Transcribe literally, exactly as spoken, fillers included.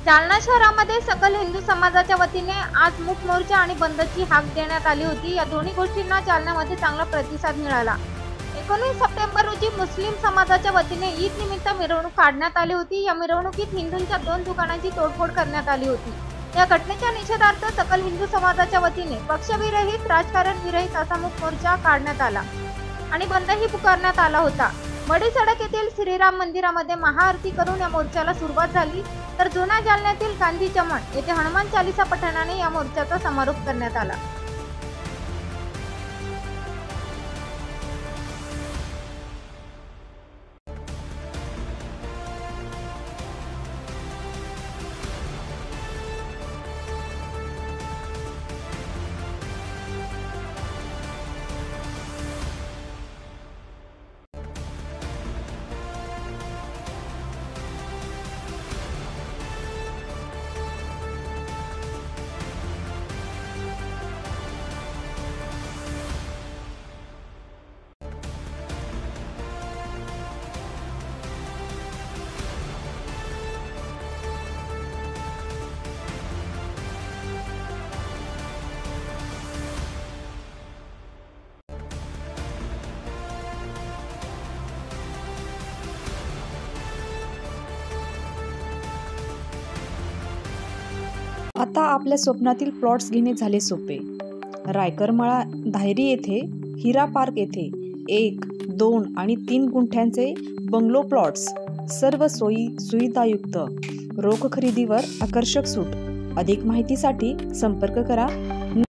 जालना शहरामध्ये सकल हिंदू समाजाच्या वतीने आज मूक मोर्चा आणि बंदची हाक देण्यात आली होती। या दोन्ही गोष्टींना जालन्यामध्ये चांगला प्रतिसाद मिळाला। एकोणीस सप्टेंबर रोजी मुस्लिम समाजाच्या वतीने ईद निमित्त मिरवणूक काढण्यात आली होती। या मिरवणुकीत हिंदूंच्या दोन दुकानांची तोडफोड करण्यात आली होती। या घटनेच्या निषेधार्थ सकल हिंदू समाजाच्या वतीने पक्षविरहित राजकारण विरहित असा मूक मोर्चा काढण्यात आला आणि बंदही पुकारण्यात आला होता। मडी सडक येथील श्रीराम मंदिरामध्ये महाआरती करून या मोर्चाला सुरुवात झाली, तर जुना जालन्यातील गांधी चमन येथे हनुमान चालीसा पठणाने या मोर्चाचा समारोप करण्यात आला। आता आपल्या स्वप्नातील प्लॉट्स घेणे झाले सोपे। रायकरमाळा धायरी येथे हिरा पार्क येथे एक, दोन आणि तीन गुंठ्यांचे बंगलो प्लॉट्स, सर्व सोयी सुविधायुक्त, रोख खरेदीवर आकर्षक सूट। अधिक माहितीसाठी संपर्क करा।